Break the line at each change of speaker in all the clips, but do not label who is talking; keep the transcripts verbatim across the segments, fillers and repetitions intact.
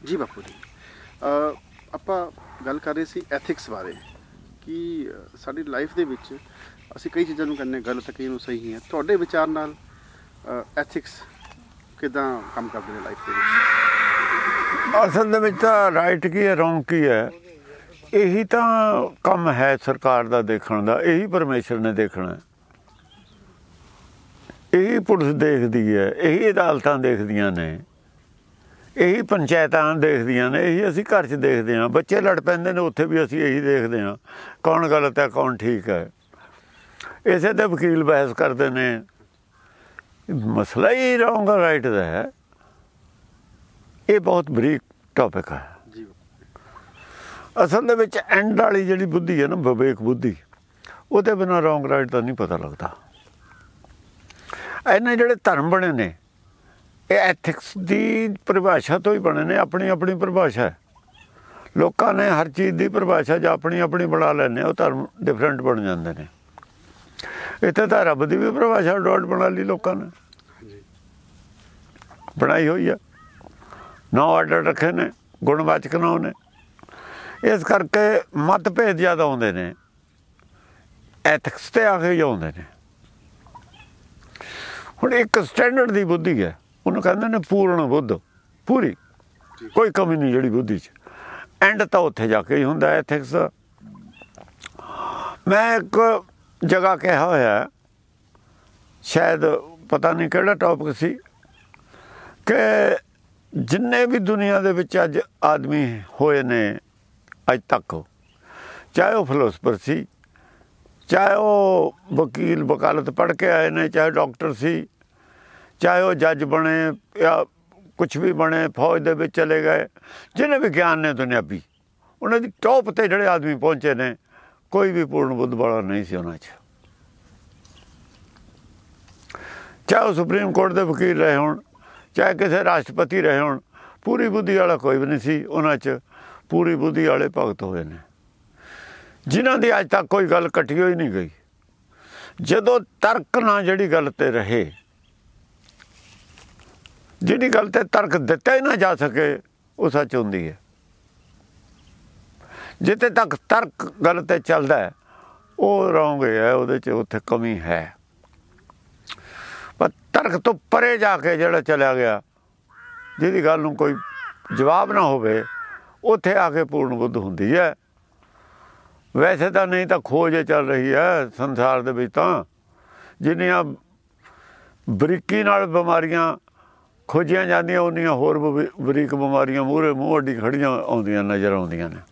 ਜੀ ਬਾਪੂ ਜੀ, ਆਪਾਂ ਗੱਲ ਕਰ ਰਹੇ ਸੀ ਐਥਿਕਸ ਬਾਰੇ ਕਿ ਸਾਡੀ ਲਾਈਫ ਦੇ ਵਿੱਚ ਅਸੀਂ ਕਈ ਚੀਜ਼ਾਂ ਨੂੰ ਕਹਿੰਦੇ ਗਲਤ, ਕਈ ਨੂੰ ਸਹੀ ਹੈ। ਤੁਹਾਡੇ ਵਿਚਾਰ ਨਾਲ ਐਥਿਕਸ ਕਿੱਦਾਂ ਕੰਮ ਕਰਦੇ ਨੇ ਲਾਈਫ ਦੇ ਵਿੱਚ?
ਅਸਲ ਦੇ ਵਿੱਚ ਤਾਂ ਰਾਈਟ ਕੀ ਹੈ, ਰੋਂਗ ਕੀ ਹੈ, ਇਹੀ ਤਾਂ ਕੰਮ ਹੈ ਸਰਕਾਰ ਦਾ ਦੇਖਣ ਦਾ, ਇਹੀ ਪਰਮੇਸ਼ਰ ਨੇ ਦੇਖਣਾ, ਇਹੀ ਪੁਲਿਸ ਦੇਖਦੀ ਹੈ, ਇਹੀ ਅਦਾਲਤਾਂ ਦੇਖਦੀਆਂ ਨੇ, ਇਹੀ ਪੰਚਾਇਤਾਂ ਦੇਖਦੀਆਂ ਨੇ, ਇਹੀ ਅਸੀਂ ਘਰ 'ਚ ਦੇਖਦੇ ਹਾਂ। ਬੱਚੇ ਲੜ ਪੈਂਦੇ ਨੇ, ਉੱਥੇ ਵੀ ਅਸੀਂ ਇਹੀ ਦੇਖਦੇ ਹਾਂ, ਕੌਣ ਗਲਤ ਹੈ ਕੌਣ ਠੀਕ ਹੈ। ਇਸੇ 'ਤੇ ਵਕੀਲ ਬਹਿਸ ਕਰਦੇ ਨੇ। ਮਸਲਾ ਹੀ ਰੋਂਗ ਰਾਈਟ ਦਾ ਹੈ। ਇਹ ਬਹੁਤ ਬਰੀਕ ਟੌਪਿਕ ਹੈ। ਅਸਲ ਦੇ ਵਿੱਚ ਐਂਡ ਵਾਲੀ ਜਿਹੜੀ ਬੁੱਧੀ ਹੈ ਨਾ, ਵਿਵੇਕ ਬੁੱਧੀ, ਉਹਦੇ ਬਿਨਾਂ ਰੋਂਗ ਰਾਈਟ ਦਾ ਨਹੀਂ ਪਤਾ ਲੱਗਦਾ। ਇਹਨੇ ਜਿਹੜੇ ਧਰਮ ਬਣੇ ਨੇ, ਇਹ ਐਥਿਕਸ ਦੀ ਪਰਿਭਾਸ਼ਾ ਤੋਂ ਹੀ ਬਣੇ ਨੇ। ਆਪਣੀ ਆਪਣੀ ਪਰਿਭਾਸ਼ਾ, ਲੋਕਾਂ ਨੇ ਹਰ ਚੀਜ਼ ਦੀ ਪਰਿਭਾਸ਼ਾ ਜਾਂ ਆਪਣੀ ਆਪਣੀ ਬਣਾ ਲੈਂਦੇ, ਉਹ ਧਰਮ ਡਿਫਰੈਂਟ ਬਣ ਜਾਂਦੇ ਨੇ। ਇੱਥੇ ਤਾਂ ਰੱਬ ਦੀ ਵੀ ਪਰਿਭਾਸ਼ਾ ਡੋਟ ਬਣਾ ਲਈ ਲੋਕਾਂ ਨੇ, ਬਣਾਈ ਹੋਈ ਆ। ਨੌ ਆਰਡਰ ਰੱਖੇ ਨੇ, ਗੁਣਵਾਚਕ ਨੌ ਨੇ। ਇਸ ਕਰਕੇ ਮਤਭੇਦ ਜ਼ਿਆਦਾ ਆਉਂਦੇ ਨੇ, ਐਥਿਕਸ 'ਤੇ ਆ ਕੇ ਆਉਂਦੇ ਨੇ। ਹੁਣ ਇੱਕ ਸਟੈਂਡਰਡ ਦੀ ਬੁੱਧੀ ਹੈ, ਉਹਨੂੰ ਕਹਿੰਦੇ ਨੇ ਪੂਰਨ ਬੁੱਧ, ਪੂਰੀ ਕੋਈ ਕਮੀ ਨਹੀਂ ਜਿਹੜੀ ਬੁੱਧੀ 'ਚ। ਐਂਡ ਤਾਂ ਉੱਥੇ ਜਾ ਕੇ ਹੀ ਹੁੰਦਾ ਐਥਿਕਸ। ਮੈਂ ਇੱਕ ਜਗ੍ਹਾ ਕਿਹਾ ਹੋਇਆ, ਸ਼ਾਇਦ ਪਤਾ ਨਹੀਂ ਕਿਹੜਾ ਟੌਪਿਕ ਸੀ, ਕਿ ਜਿੰਨੇ ਵੀ ਦੁਨੀਆ ਦੇ ਵਿੱਚ ਅੱਜ ਆਦਮੀ ਹੋਏ ਨੇ ਅੱਜ ਤੱਕ, ਚਾਹੇ ਉਹ ਫਿਲੋਸਫਰ ਸੀ, ਚਾਹੇ ਉਹ ਵਕੀਲ ਵਕਾਲਤ ਪੜ੍ਹ ਕੇ ਆਏ ਨੇ, ਚਾਹੇ ਡਾਕਟਰ ਸੀ, ਚਾਹੇ ਉਹ ਜੱਜ ਬਣੇ ਜਾਂ ਕੁਛ ਵੀ ਬਣੇ, ਫੌਜ ਦੇ ਵਿੱਚ ਚਲੇ ਗਏ, ਜਿਹਨੇ ਵੀ ਗਿਆਨ ਨੇ ਦੁਨਿਆਵੀ, ਉਹਨਾਂ ਦੀ ਟੌਪ 'ਤੇ ਜਿਹੜੇ ਆਦਮੀ ਪਹੁੰਚੇ ਨੇ, ਕੋਈ ਵੀ ਪੂਰਨ ਬੁੱਧ ਵਾਲਾ ਨਹੀਂ ਸੀ ਉਹਨਾਂ 'ਚ। ਚਾਹੇ ਉਹ ਸੁਪਰੀਮ ਕੋਰਟ ਦੇ ਵਕੀਲ ਰਹੇ ਹੋਣ, ਚਾਹੇ ਕਿਸੇ ਰਾਸ਼ਟਰਪਤੀ ਰਹੇ ਹੋਣ, ਪੂਰੀ ਬੁੱਧੀ ਵਾਲਾ ਕੋਈ ਵੀ ਨਹੀਂ ਸੀ ਉਹਨਾਂ 'ਚ। ਪੂਰੀ ਬੁੱਧੀ ਵਾਲੇ ਭਗਤ ਹੋਏ ਨੇ, ਜਿਨ੍ਹਾਂ ਦੀ ਅੱਜ ਤੱਕ ਕੋਈ ਗੱਲ ਕੱਟੀ ਹੋਈ ਨਹੀਂ ਗਈ। ਜਦੋਂ ਤਰਕ ਨਾਲ ਜਿਹੜੀ ਗੱਲ 'ਤੇ ਰਹੇ, ਜਿਹੜੀ ਗੱਲ 'ਤੇ ਤਰਕ ਦਿੱਤਾ ਹੀ ਨਾ ਜਾ ਸਕੇ, ਉਹ ਸੱਚ ਹੁੰਦੀ ਹੈ। ਜਿੱਥੇ ਤੱਕ ਤਰਕ ਗੱਲ 'ਤੇ ਚੱਲਦਾ ਹੈ, ਉਹ ਰੋਂਗ ਹੈ, ਉਹਦੇ 'ਚ ਉੱਥੇ ਕਮੀ ਹੈ। ਪਰ ਤਰਕ ਤੋਂ ਪਰੇ ਜਾ ਕੇ ਜਿਹੜਾ ਚਲਿਆ ਗਿਆ, ਜਿਹਦੀ ਗੱਲ ਨੂੰ ਕੋਈ ਜਵਾਬ ਨਾ ਹੋਵੇ, ਉੱਥੇ ਆ ਕੇ ਪੂਰਨ ਬੁੱਧ ਹੁੰਦੀ ਹੈ। ਵੈਸੇ ਤਾਂ ਨਹੀਂ ਤਾਂ ਖੋਜ ਚੱਲ ਰਹੀ ਹੈ ਸੰਸਾਰ ਦੇ ਵਿੱਚ। ਤਾਂ ਜਿੰਨੀਆਂ ਬਰੀਕੀ ਨਾਲ ਬਿਮਾਰੀਆਂ ਖੋਜੀਆਂ ਜਾਂਦੀਆਂ, ਉਨੀਆਂ ਹੋਰ ਬਰੀਕ ਬਿਮਾਰੀਆਂ ਮੂਹਰੇ ਮੂੰਹ ਅੱਡੀ ਖੜੀਆਂ ਆਉਂਦੀਆਂ ਨਜ਼ਰ ਆਉਂਦੀਆਂ ਨੇ।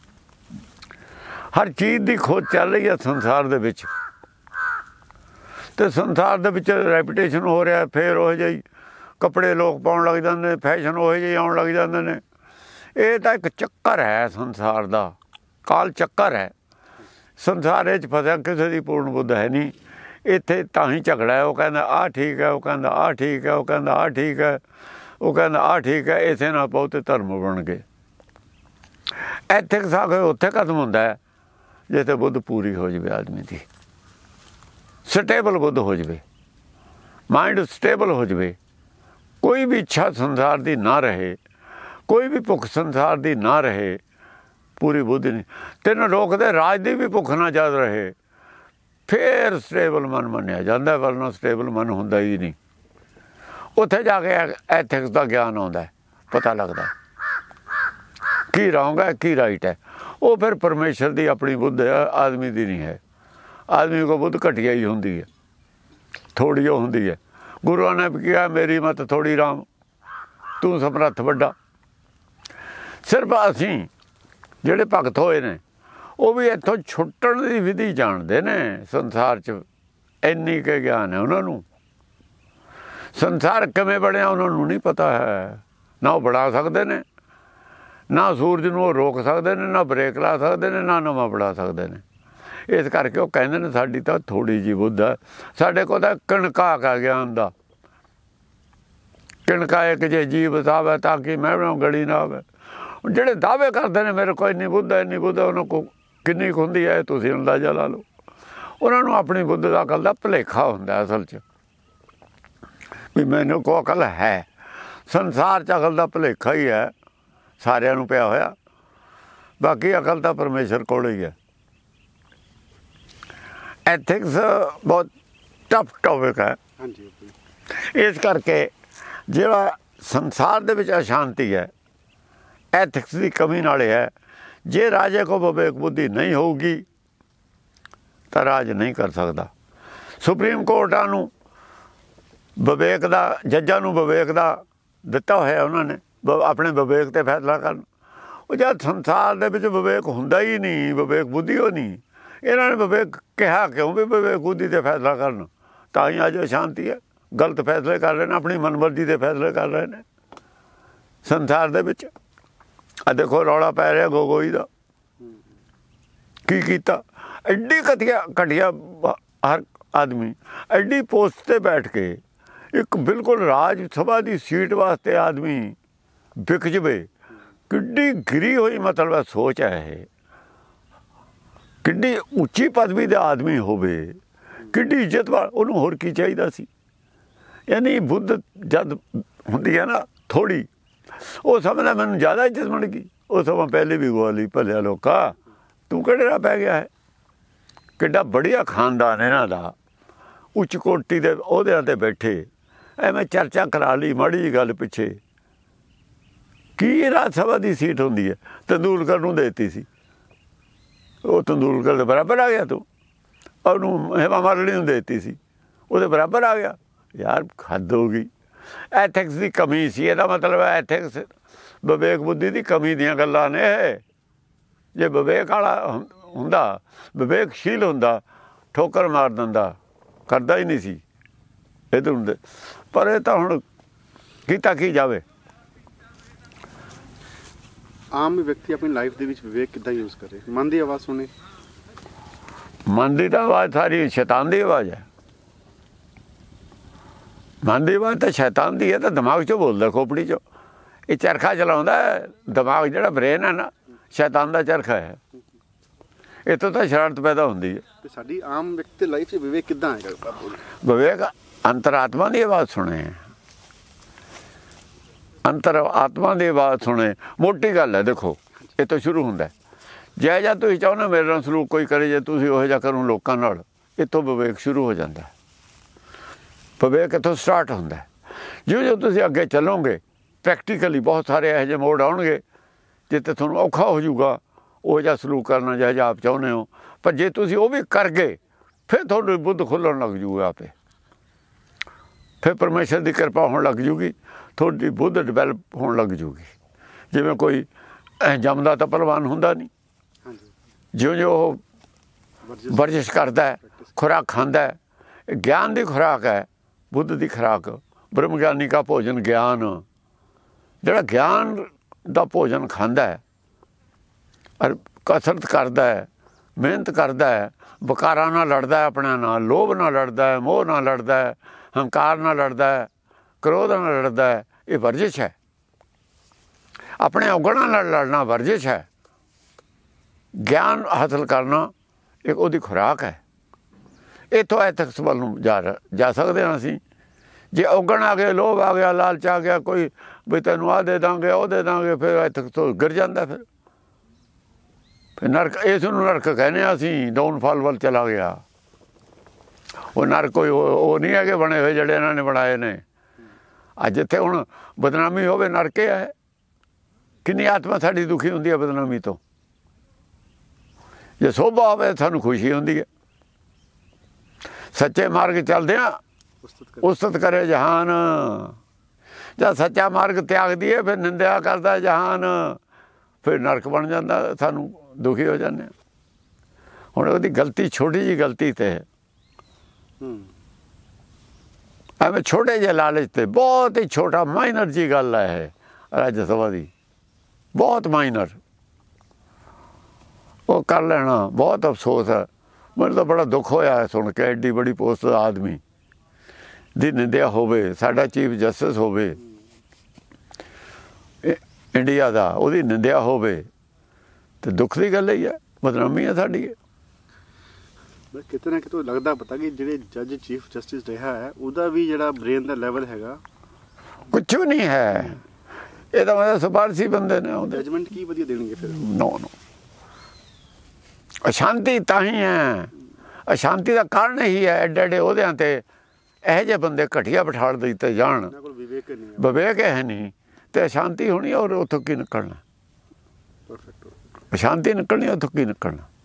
ਹਰ ਚੀਜ਼ ਦੀ ਖੋਜ ਚੱਲ ਰਹੀ ਹੈ ਸੰਸਾਰ ਦੇ ਵਿੱਚ, ਅਤੇ ਸੰਸਾਰ ਦੇ ਵਿੱਚ ਰੈਪੂਟੇਸ਼ਨ ਹੋ ਰਿਹਾ। ਫਿਰ ਉਹੋ ਜਿਹੇ ਕੱਪੜੇ ਲੋਕ ਪਾਉਣ ਲੱਗ ਜਾਂਦੇ ਨੇ, ਫੈਸ਼ਨ ਉਹੋ ਜਿਹੇ ਆਉਣ ਲੱਗ ਜਾਂਦੇ ਨੇ। ਇਹ ਤਾਂ ਇੱਕ ਚੱਕਰ ਹੈ ਸੰਸਾਰ ਦਾ, ਕਾਲ ਚੱਕਰ ਹੈ। ਸੰਸਾਰ ਇਹ 'ਚ ਫਸਿਆ, ਕਿਸੇ ਦੀ ਪੂਰਨ ਬੁੱਧ ਹੈ ਨਹੀਂ। ਇੱਥੇ ਤਾਂ ਹੀ ਝਗੜਾ ਹੈ। ਉਹ ਕਹਿੰਦਾ ਆਹ ਠੀਕ ਹੈ, ਉਹ ਕਹਿੰਦਾ ਆਹ ਠੀਕ ਹੈ, ਉਹ ਕਹਿੰਦਾ ਆਹ ਠੀਕ ਹੈ, ਉਹ ਕਹਿੰਦਾ ਆਹ ਠੀਕ ਹੈ। ਇਸੇ ਨਾਲ ਬਹੁਤੇ ਧਰਮ ਬਣ ਗਏ। ਐਥਿਕਸ ਆ ਕੇ ਉੱਥੇ ਖਤਮ ਹੁੰਦਾ ਹੈ ਜਿੱਥੇ ਬੁੱਧ ਪੂਰੀ ਹੋ ਜਾਵੇ, ਆਦਮੀ ਦੀ ਸਟੇਬਲ ਬੁੱਧ ਹੋ ਜਾਵੇ, ਮਾਇੰਡ ਸਟੇਬਲ ਹੋ ਜਾਵੇ। ਕੋਈ ਵੀ ਇੱਛਾ ਸੰਸਾਰ ਦੀ ਨਾ ਰਹੇ, ਕੋਈ ਵੀ ਭੁੱਖ ਸੰਸਾਰ ਦੀ ਨਾ ਰਹੇ, ਪੂਰੀ ਬੁੱਧ ਨਹੀਂ। ਤਿੰਨ ਲੋਕ ਦੇ ਰਾਜ ਦੀ ਵੀ ਭੁੱਖ ਨਾ ਯਾਦ ਰਹੇ, ਫਿਰ ਸਟੇਬਲ ਮਨ ਮੰਨਿਆ ਜਾਂਦਾ, ਵਰਨਾ ਸਟੇਬਲ ਮਨ ਹੁੰਦਾ ਹੀ ਨਹੀਂ। ਉੱਥੇ ਜਾ ਕੇ ਐਥਿਕਸ ਦਾ ਗਿਆਨ ਆਉਂਦਾ, ਪਤਾ ਲੱਗਦਾ ਕੀ ਰੋਂਗ ਹੈ ਕੀ ਰਾਈਟ ਹੈ। ਉਹ ਫਿਰ ਪਰਮੇਸ਼ਰ ਦੀ ਆਪਣੀ ਬੁੱਧ ਹੈ, ਆਦਮੀ ਦੀ ਨਹੀਂ ਹੈ। ਆਦਮੀ ਕੋ ਬੁੱਧ ਘਟੀਆ ਹੀ ਹੁੰਦੀ ਹੈ, ਥੋੜ੍ਹੀ ਉਹ ਹੁੰਦੀ ਹੈ। ਗੁਰੂਆਂ ਨੇ ਵੀ ਕਿਹਾ ਮੇਰੀ ਮਤ ਥੋੜ੍ਹੀ ਰਾਮ, ਤੂੰ ਸਮਰੱਥ ਵੱਡਾ। ਸਿਰਫ ਅਸੀਂ ਜਿਹੜੇ ਭਗਤ ਹੋਏ ਨੇ, ਉਹ ਵੀ ਇੱਥੋਂ ਛੁੱਟਣ ਦੀ ਵਿਧੀ ਜਾਣਦੇ ਨੇ। ਸੰਸਾਰ 'ਚ ਇੰਨੀ ਕੁ ਗਿਆਨ ਹੈ ਉਹਨਾਂ ਨੂੰ। ਸੰਸਾਰ ਕਿਵੇਂ ਬਣਿਆ ਉਹਨਾਂ ਨੂੰ ਨਹੀਂ ਪਤਾ ਹੈ। ਨਾ ਉਹ ਬਣਾ ਸਕਦੇ ਨੇ, ਨਾ ਸੂਰਜ ਨੂੰ ਉਹ ਰੋਕ ਸਕਦੇ ਨੇ, ਨਾ ਬ੍ਰੇਕ ਲਾ ਸਕਦੇ ਨੇ, ਨਾ ਨਵਾਂ ਬਣਾ ਸਕਦੇ ਨੇ। ਇਸ ਕਰਕੇ ਉਹ ਕਹਿੰਦੇ ਨੇ ਸਾਡੀ ਤਾਂ ਥੋੜ੍ਹੀ ਜਿਹੀ ਬੁੱਧ ਹੈ, ਸਾਡੇ ਕੋਲ ਤਾਂ ਕਣਕਾਕ ਆ ਗਿਆਨ ਦਾ। ਕਿਣਕਾ ਇੱਕ ਜੇ ਜੀਵ ਸਾਵੇ ਤਾਂ ਕਿ ਮੈਂ ਗਲੀ ਨਾ ਆਵੇ। ਜਿਹੜੇ ਦਾਅਵੇ ਕਰਦੇ ਨੇ ਮੇਰੇ ਕੋਲ ਇੰਨੀ ਬੁੱਧ ਹੈ ਇੰਨੀ ਬੁੱਧ ਹੈ, ਉਹਨਾਂ ਕੋਲ ਕਿੰਨੀ ਕੁ ਹੁੰਦੀ ਹੈ ਤੁਸੀਂ ਅੰਦਾਜ਼ਾ ਲਾ ਲਓ। ਉਹਨਾਂ ਨੂੰ ਆਪਣੀ ਬੁੱਧ ਦਾ ਅਕਲ ਦਾ ਭੁਲੇਖਾ ਹੁੰਦਾ ਅਸਲ 'ਚ, ਵੀ ਮੈਨੂੰ ਕੋ ਅਕਲ ਹੈ। ਸੰਸਾਰ 'ਚ ਅਕਲ ਦਾ ਭੁਲੇਖਾ ਹੀ ਹੈ। ਸਾਰਿਆਂ ਨੂੰ ਪਿਆ ਹੋਇਆ। ਬਾਕੀ ਅਕਲ ਤਾਂ ਪਰਮੇਸ਼ਰ ਕੋਲ ਹੀ ਹੈ। ਐਥਿਕਸ ਬਹੁਤ ਟਫ ਟੌਪਿਕ ਹੈ।
ਹਾਂਜੀ,
ਇਸ ਕਰਕੇ ਜਿਹੜਾ ਸੰਸਾਰ ਦੇ ਵਿੱਚ ਅਸ਼ਾਂਤੀ ਹੈ ਐਥਿਕਸ ਦੀ ਕਮੀ ਨਾਲ ਹੈ। ਜੇ ਰਾਜੇ ਕੋ ਵਿਵੇਕ ਬੁੱਧੀ ਨਹੀਂ ਹੋਊਗੀ ਤਾਂ ਰਾਜ ਨਹੀਂ ਕਰ ਸਕਦਾ। ਸੁਪਰੀਮ ਕੋਰਟਾਂ ਨੂੰ ਵਿਵੇਕ ਦਾ, ਜੱਜਾਂ ਨੂੰ ਵਿਵੇਕ ਦਾ ਦਿੱਤਾ ਹੋਇਆ ਉਹਨਾਂ ਨੇ, ਆਪਣੇ ਵਿਵੇਕ 'ਤੇ ਫੈਸਲਾ ਕਰਨ। ਉਹ ਜਦ ਸੰਸਾਰ ਦੇ ਵਿੱਚ ਵਿਵੇਕ ਹੁੰਦਾ ਹੀ ਨਹੀਂ, ਵਿਵੇਕ ਬੁੱਧੀ ਉਹ ਨਹੀਂ, ਇਹਨਾਂ ਨੇ ਵਿਵੇਕ ਕਿਹਾ ਕਿਉਂ ਵੀ ਵਿਵੇਕ ਬੁੱਧੀ 'ਤੇ ਫੈਸਲਾ ਕਰਨ? ਤਾਂ ਹੀ ਅੱਜ ਅਸ਼ਾਂਤੀ ਹੈ। ਗਲਤ ਫੈਸਲੇ ਕਰ ਰਹੇ ਨੇ, ਆਪਣੀ ਮਨਮਰਜ਼ੀ ਦੇ ਫੈਸਲੇ ਕਰ ਰਹੇ ਨੇ ਸੰਸਾਰ ਦੇ ਵਿੱਚ। ਆ ਦੇਖੋ ਰੌਲਾ ਪੈ ਰਿਹਾ ਗੋਗੋਈ ਦਾ, ਕੀ ਕੀਤਾ? ਐਡੀ ਘਟੀਆ ਘਟੀਆ ਹਰ ਆਦਮੀ ਐਡੀ ਪੋਸਟ 'ਤੇ ਬੈਠ ਕੇ ਇੱਕ ਬਿਲਕੁਲ ਰਾਜ ਸਭਾ ਦੀ ਸੀਟ ਵਾਸਤੇ ਆਦਮੀ ਵਿਕ ਜਵੇ। ਕਿੱਡੀ ਗਿਰੀ ਹੋਈ ਮਤਲਬ ਸੋਚ ਹੈ ਇਹ। ਕਿੱਡੀ ਉੱਚੀ ਪਦਵੀ ਦਾ ਆਦਮੀ ਹੋਵੇ, ਕਿੱਡੀ ਇੱਜ਼ਤ ਵਾਲਾ, ਉਹਨੂੰ ਹੋਰ ਕੀ ਚਾਹੀਦਾ ਸੀ? ਯਾਨੀ ਬੁੱਧ ਜਦ ਹੁੰਦੀ ਹੈ ਨਾ ਥੋੜ੍ਹੀ, ਉਹ ਸਮਝਦਾ ਮੈਨੂੰ ਜ਼ਿਆਦਾ ਇੱਜ਼ਤ ਬਣ ਗਈ। ਉਹ ਸਮਾਂ ਪਹਿਲੇ ਵੀ ਗੋਲੀ ਭਲਿਆ ਲੋਕਾ, ਤੂੰ ਕਿਹੜੇ ਰਾਹ ਪੈ ਗਿਆ ਹੈ? ਕਿੱਡਾ ਬੜੀਆ ਖਾਨਦਾਨ ਇਹਨਾਂ ਦਾ, ਉੱਚ ਕੋਟੀ ਦੇ ਅਹੁਦਿਆਂ 'ਤੇ ਬੈਠੇ, ਐਵੇਂ ਚਰਚਾ ਕਰਾ ਲਈ ਮਾੜੀ ਜਿਹੀ ਗੱਲ ਪਿੱਛੇ। ਕੀ ਰਾਜ ਸਭਾ ਦੀ ਸੀਟ ਹੁੰਦੀ ਹੈ? ਤੰਦੂਲਕਰ ਨੂੰ ਦੇ ਦਿੱਤੀ ਸੀ, ਉਹ ਤੰਦੂਲਕਰ ਦੇ ਬਰਾਬਰ ਆ ਗਿਆ। ਤੂੰ ਉਹਨੂੰ ਹੇਮਾ ਮਾਲਿਨੀ ਨੂੰ ਦੇ ਦਿੱਤੀ ਸੀ, ਉਹਦੇ ਬਰਾਬਰ ਆ ਗਿਆ। ਯਾਰ ਹੱਦ ਹੋ ਗਈ। ਐਥਿਕਸ ਦੀ ਕਮੀ ਸੀ, ਇਹਦਾ ਮਤਲਬ ਹੈ ਐਥਿਕਸ ਵਿਵੇਕ ਬੁੱਧੀ ਦੀ ਕਮੀ ਦੀਆਂ ਗੱਲਾਂ ਨੇ। ਜੇ ਵਿਵੇਕ ਵਾਲਾ ਹੁੰਦਾ, ਵਿਵੇਕਸ਼ੀਲ ਹੁੰਦਾ, ਠੋਕਰ ਮਾਰ ਦਿੰਦਾ, ਕਰਦਾ ਹੀ ਨਹੀਂ ਸੀ ਇਹਦੇ ਹੁੰਦੇ। ਪਰ ਇਹ ਤਾਂ ਹੁਣ ਕੀਤਾ ਕੀ ਜਾਵੇ।
ਆਮ ਵਿਅਕਤੀ ਆਪਣੀ ਲਾਈਫ ਦੇ ਵਿੱਚ ਵਿਵੇਕ ਕਿੱਦਾਂ ਯੂਜ਼ ਕਰੇ? ਮਨ ਦੀ ਆਵਾਜ਼ ਸੁਣੇ।
ਮਨ ਦੀ ਤਾਂ ਆਵਾਜ਼ ਸਾਰੀ ਸ਼ੈਤਾਨ ਦੀ ਆਵਾਜ਼ ਹੈ। ਮਨ ਦੀ ਆਵਾਜ਼ ਤਾਂ ਸ਼ੈਤਾਨ ਦੀ ਹੈ, ਤਾਂ ਦਿਮਾਗ 'ਚੋਂ ਬੋਲਦਾ, ਖੋਪੜੀ 'ਚੋਂ। ਇਹ ਚਰਖਾ ਚਲਾਉਂਦਾ ਦਿਮਾਗ, ਜਿਹੜਾ ਬ੍ਰੇਨ ਹੈ ਨਾ, ਸ਼ੈਤਾਨ ਦਾ ਚਰਖਾ ਹੈ। ਇੱਥੋਂ ਤਾਂ ਸ਼ਰਾਰਤ ਪੈਦਾ ਹੁੰਦੀ ਹੈ।
ਤੇ ਸਾਡੀ ਆਮ ਵਿਅਕਤੀ ਲਾਈਫ 'ਚ ਵਿਵੇਕ ਕਿੱਦਾਂ ਆਏਗਾ?
ਵਿਵੇਕ ਅੰਤਰਾਤਮਾ ਦੀ ਆਵਾਜ਼ ਸੁਣੇ, ਅੰਤਰ ਆਤਮਾ ਦੀ ਆਵਾਜ਼ ਸੁਣੇ। ਮੋਟੀ ਗੱਲ ਹੈ, ਦੇਖੋ ਇਹ ਤੋਂ ਸ਼ੁਰੂ ਹੁੰਦਾ। ਜੇ ਜਾਂ ਤੁਸੀਂ ਚਾਹੋ ਨਾ ਮੇਰੇ ਨਾਲ ਸਲੂਕ ਕੋਈ ਕਰੇ, ਜੇ ਤੁਸੀਂ ਉਹੋ ਜਿਹਾ ਕਰੋ ਲੋਕਾਂ ਨਾਲ, ਇੱਥੋਂ ਵਿਵੇਕ ਸ਼ੁਰੂ ਹੋ ਜਾਂਦਾ। ਵਿਵੇਕ ਇੱਥੋਂ ਸਟਾਰਟ ਹੁੰਦਾ। ਜਿਉਂ ਜਿਉਂ ਤੁਸੀਂ ਅੱਗੇ ਚੱਲੋਗੇ, ਪ੍ਰੈਕਟੀਕਲੀ ਬਹੁਤ ਸਾਰੇ ਇਹੋ ਜਿਹੇ ਮੋੜ ਆਉਣਗੇ ਜਿੱਥੇ ਤੁਹਾਨੂੰ ਔਖਾ ਹੋ ਜਾਊਗਾ ਉਹ ਜਿਹਾ ਸਲੂਕ ਕਰਨਾ ਜਿਹੋ ਜਿਹਾ ਆਪ ਚਾਹੁੰਦੇ ਹੋ। ਪਰ ਜੇ ਤੁਸੀਂ ਉਹ ਵੀ ਕਰ ਗਏ, ਫਿਰ ਤੁਹਾਡੀ ਬੁੱਧ ਖੁੱਲ੍ਹਣ ਲੱਗ ਜੂਗਾ ਆਪੇ। ਫਿਰ ਪਰਮੇਸ਼ਰ ਦੀ ਕਿਰਪਾ ਹੋਣ ਲੱਗ ਜੂਗੀ, ਤੁਹਾਡੀ ਬੁੱਧ ਡਿਵੈਲਪ ਹੋਣ ਲੱਗ ਜੂਗੀ। ਜਿਵੇਂ ਕੋਈ ਜੰਮਦਾ ਤਾਂ ਪਹਿਲਵਾਨ ਹੁੰਦਾ ਨਹੀਂ, ਜਿਉਂ ਜਿਉਂ ਉਹ ਵਰਜਿਸ਼ ਕਰਦਾ, ਖੁਰਾਕ ਖਾਂਦਾ, ਗਿਆਨ ਦੀ ਖੁਰਾਕ ਹੈ, ਬੁੱਧ ਦੀ ਖੁਰਾਕ। ਬ੍ਰਹਮ ਗਿਆਨੀ ਕਾ ਭੋਜਨ ਗਿਆਨ, ਜਿਹੜਾ ਗਿਆਨ ਦਾ ਭੋਜਨ ਖਾਂਦਾ ਹੈ, ਔਰ ਕਸਰਤ ਕਰਦਾ ਹੈ, ਮਿਹਨਤ ਕਰਦਾ ਹੈ, ਵਿਕਾਰਾਂ ਨਾਲ ਲੜਦਾ ਹੈ, ਆਪਣਿਆਂ ਨਾਲ, ਲੋਭ ਨਾਲ ਲੜਦਾ ਹੈ, ਮੋਹ ਨਾਲ ਲੜਦਾ ਹੈ, ਹੰਕਾਰ ਨਾਲ ਲੜਦਾ ਹੈ, ਕ੍ਰੋਧ ਨਾਲ ਲੜਦਾ ਹੈ, ਇਹ ਵਰਜਿਸ਼ ਹੈ। ਆਪਣੇ ਔਗਣਾਂ ਨਾਲ ਲੜਨਾ ਵਰਜਿਸ਼ ਹੈ। ਗਿਆਨ ਹਾਸਲ ਕਰਨਾ ਇੱਕ ਉਹਦੀ ਖੁਰਾਕ ਹੈ। ਇੱਥੋਂ ਐਥਿਕਸ ਵੱਲ ਨੂੰ ਜਾ ਜਾ ਸਕਦੇ ਹਾਂ ਅਸੀਂ। ਜੇ ਔਗਣ ਆ ਗਏ, ਲੋਭ ਆ ਗਿਆ, ਲਾਲਚ ਆ ਗਿਆ, ਕੋਈ ਵੀ ਤੈਨੂੰ ਆਹ ਦੇ ਦਾਂਗੇ, ਉਹ ਦੇ ਦਾਂਗੇ, ਫਿਰ ਐਥਿਕਸ ਤੋਂ ਗਿਰ ਜਾਂਦਾ। ਫਿਰ ਫਿਰ ਨਰਕ, ਇਸ ਨੂੰ ਨਰਕ ਕਹਿੰਦੇ ਹਾਂ ਅਸੀਂ। ਡਾਊਨਫਾਲ ਵੱਲ ਚਲਾ ਗਿਆ ਉਹ ਨਰਕ। ਕੋਈ ਉਹ ਨਹੀਂ ਹੈਗੇ ਬਣੇ ਹੋਏ ਜਿਹੜੇ ਇਹਨਾਂ ਨੇ ਬਣਾਏ ਨੇ। ਅੱਜ ਜਿੱਥੇ ਹੁਣ ਬਦਨਾਮੀ ਹੋਵੇ ਨਰਕ ਇਹ ਹੈ। ਕਿੰਨੀ ਆਤਮਾ ਸਾਡੀ ਦੁਖੀ ਹੁੰਦੀ ਹੈ ਬਦਨਾਮੀ ਤੋਂ। ਜੇ ਸੋਭਾ ਹੋਵੇ ਸਾਨੂੰ ਖੁਸ਼ੀ ਹੁੰਦੀ ਹੈ। ਸੱਚੇ ਮਾਰਗ ਚੱਲਦੇ ਹਾਂ, ਉਸਤਤ ਕਰੇ ਜਹਾਨ। ਜਦ ਸੱਚਾ ਮਾਰਗ ਤਿਆਗ ਦੀਏ, ਫਿਰ ਨਿੰਦਿਆ ਕਰਦਾ ਜਹਾਨ, ਫਿਰ ਨਰਕ ਬਣ ਜਾਂਦਾ, ਸਾਨੂੰ ਦੁਖੀ ਹੋ ਜਾਂਦੇ ਹਾਂ। ਹੁਣ ਉਹਦੀ ਗਲਤੀ ਛੋਟੀ ਜਿਹੀ ਗਲਤੀ ਤੇ ਐਵੇਂ ਛੋਟੇ ਜਿਹੇ ਲਾਲਚ ਤੇ, ਬਹੁਤ ਹੀ ਛੋਟਾ ਮਾਈਨਰ ਜਿਹੀ ਗੱਲ ਹੈ ਇਹ ਰਾਜ ਸਭਾ ਦੀ, ਬਹੁਤ ਮਾਈਨਰ, ਉਹ ਕਰ ਲੈਣਾ। ਬਹੁਤ ਅਫਸੋਸ ਹੈ। ਮੈਨੂੰ ਤਾਂ ਬੜਾ ਦੁੱਖ ਹੋਇਆ ਸੁਣ ਕੇ, ਐਡੀ ਬੜੀ ਪੋਸਟ ਦਾ ਆਦਮੀ ਦੀ ਨਿੰਦਿਆ ਹੋਵੇ, ਸਾਡਾ ਚੀਫ ਜਸਟਿਸ ਹੋਵੇ ਇੰਡੀਆ ਦਾ, ਉਹਦੀ ਨਿੰਦਿਆ ਹੋਵੇ, ਤੇ ਦੁੱਖ ਦੀ ਗੱਲ ਹੀ ਹੈ। ਬਦਨਾਮੀ ਹੈ ਸਾਡੀ।
ਕਿਤੇ ਨਾ ਕਿਤੇ ਲੱਗਦਾ ਪਤਾ ਕਿ ਜਿਹੜੇ ਜੱਜ ਚੀਫ ਜਸਟਿਸ ਰਿਹਾ ਹੈ, ਉਹਦਾ ਵੀ ਜਿਹੜਾ ਬ੍ਰੇਨ ਦਾ ਲੈਵਲ ਹੈਗਾ,
ਕੁਛ ਵੀ ਨਹੀਂ ਹੈ। ਇਹਦਾ ਮਤਲਬ ਸਿਫਾਰਸ਼ੀ ਬੰਦੇ ਨੇ ਆਉਂਦੇ।
ਜਜਮੈਂਟ ਕੀ ਵਧੀਆ ਦੇਣਗੇ ਫਿਰ?
ਨੋ ਨੋ ਅਸ਼ਾਂਤੀ ਤਾਂ ਹੀ ਹੈ, ਅਸ਼ਾਂਤੀ ਦਾ ਕਾਰਨ ਹੀ ਹੈ ਐਡੇ ਐਡੇ ਅਹੁਦਿਆਂ ਤੇ ਇਹੋ ਜਿਹੇ ਬੰਦੇ ਘਟੀਆ ਬਿਠਾ ਦਿੱਤੇ ਜਾਣ।
ਇਹਨਾਂ ਕੋਲ ਵਿਵੇਕ ਨਹੀਂ ਹੈ।
ਵਿਵੇਕ ਹੈ ਨਹੀਂ ਤੇ ਅਸ਼ਾਂਤੀ ਹੋਣੀ, ਔਰ ਉੱਥੋਂ ਕੀ ਨਿਕਲਣਾ?
ਪਰਫੈਕਟ।
ਅਸ਼ਾਂਤੀ ਨਿਕਲਣੀ, ਉੱਥੋਂ ਕੀ ਨਿਕਲਣਾ?